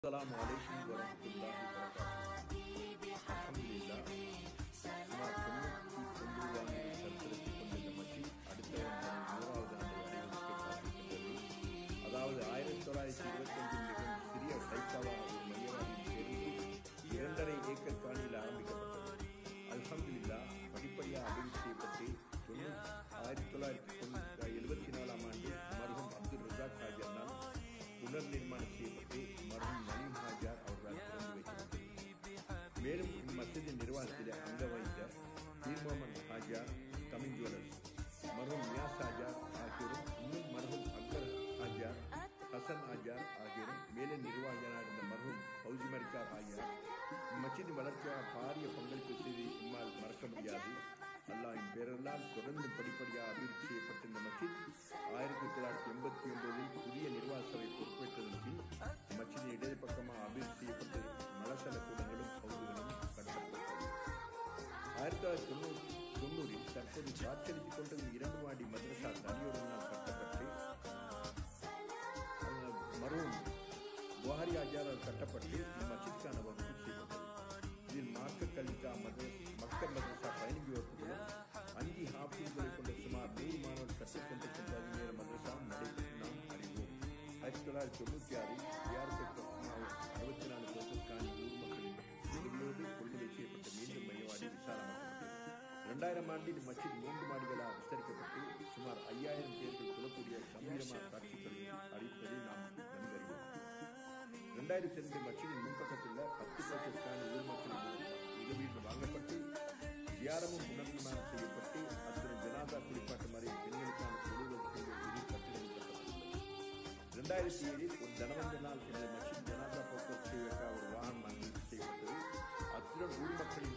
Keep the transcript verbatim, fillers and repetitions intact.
السلام عليكم ورحمة الله وبركاته. الحمد لله. சுமார் தொண்ணூற்றி ஒன்பதாம் சரித்திரத்தை கொண்ட இந்த மஸ்ஜித் அடுத்த நூறாவது ஆண்டு அடைவதற்கு காத்திருக்கின்றது. அதாவது ஆயிரத்தி தொள்ளாயிரத்தி இருபத்தி அஞ்சில் மிகவும் சிறிய டைக்காவா ஒரு மையவாடியில் சேர்ந்து இரண்டரை ஏக்கர் காணியில் ஆரம்பிக்கப்பட்டது. அல்ஹம்துலில்லாஹ் படிப்படியாக அபிவிருத்தி செய்யப்பட்டு ஆயிரத்தி தொள்ளாயிரத்தி தொண்ணூற்றி எழுபத்தி நாலாம் ஆண்டு மருகும் அப்துல் ரஜாக் ஹாஜர்னால் புனர் நிர்மாணம் செய்யப்பட்டு மருகும் நலீம் ஹாஜார் அவர்களால் திறந்து வைக்கப்பட்டது. மேலும் இம்மஸ்ஜிதின் நிர்வாகத்தில் அங்க வைத்த பீர் முகமது ஹாஜார், தமிழ் ஜுவலர்ஸ், மருகும் நியாஸ் ஹாஜார் ஆகியோரும் இன்னும் மருகும் அக்பர் ஹாஜார், ஹசன் ஹாஜார் ஆகியோரும் மேலே நிர்வாகிகளாக இருந்த மருகும் ஹவுஜி மரிக்கார் ஆகியோர் இம்மஸ்ஜிதின் வளர்ச்சியாக பாரிய பங்களிப்பு செய்து இம்மால் மறக்க முடியாது. அல்லாஹ்வின் பேரல்லால் தொடர்ந்து படிப்படியாக அபிவிருத்தி செய்யப்பட்ட இந்த மஸ்ஜித் ஆயிரத்தி தொள்ளாயிரத்தி எண்பத்தி ஒன்பதில் புதிய நிர்வாக சபை பொறுப்பேற்றதன் பின் மஸ்ஜிதின் இடது பக்கமாக அபிவிருத்தி செய்யப்பட்டு மலசல கூடங்களும் பகுதிகளும் கட்டப்பட்டது. ஆயிரத்தி தொள்ளாயிரத்தி தொண்ணூற்றி தொண்ணூறில் தற்போது காட்சியளித்துக் கொண்டிருந்த இரண்டு மாடி மதரசா தனியோருனால் கட்டப்பட்டு மருவும் புகாரி ஆஜாரால் கட்டப்பட்டு இம்மஸ்ஜித்கான வகுப்பு செய்யப்பட்டது. இதில் மார்க்க கல்விக்கா மத மக்கள் மதரசா பதினைந்து வகுப்புகளும் அஞ்சு ஹாஃபிஸ்களை கொண்ட சுமார் நூறு மாணவர்கள் கற்றுக்கொண்டிருக்கும் பதினேழு மதரசா நடைபெற்று நாம் அறிவோம். ஆயிரத்தி தொள்ளாயிரத்தி தொண்ணூற்றி ஆறில் வியாரத்துக்கு அறுபத்தி நாலு வருஷத்துக்கான ஊர் மக்களின் உதவியோடு கொள்கை செய்யப்பட்ட மீண்டும் மையவாடி விசாலமாக்கப்பட்டது. இரண்டாயிரம் ஆண்டில் மஸ்ஜித் மூன்று மாடிகளாக விஸ்தரிக்கப்பட்டு சுமார் ஐயாயிரம் பேர்கள் சொல்லக்கூடிய கம்பீரமான காட்சிகளை அளிப்பதை நாம் நன்கறிவோம். இரண்டாயிரத்தி ரெண்டு மஸ்ஜிதின் முன்பக்கத்தில் பத்து லட்சத்துக்கான ஊர் மக்களின் உதவியில் வாங்கப்பட்டு தியாரமும் புனர்நிர்மாணம் செய்யப்பட்டு அத்துடன் ஜனாதா குளிப்பாட்டு மறை பெண்களுக்கான தொழில்நுட்ப கட்டிடம் கட்டப்பட்டுள்ளது. இரண்டாயிரத்தி ஏழில் ஒரு தனவந்த நாள் இந்த மஸ்ஜித் ஜனாதா போக்குவரத்து செய்வதற்காக ஒரு வாகனம் அனுமதி செய்யப்பட்டது. அத்துடன் ஊர் மக்களின்